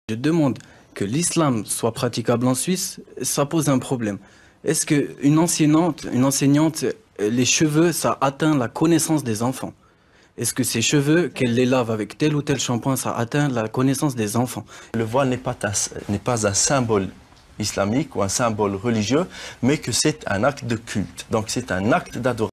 Je demande que l'islam soit praticable en Suisse, ça pose un problème. Est-ce qu'une enseignante, les cheveux, ça atteint la connaissance des enfants? Est-ce que ces cheveux, qu'elle les lave avec tel ou tel shampoing, ça atteint la connaissance des enfants? Le voile n'est pas un symbole islamique ou un symbole religieux, mais que c'est un acte de culte. Donc c'est un acte d'adoration.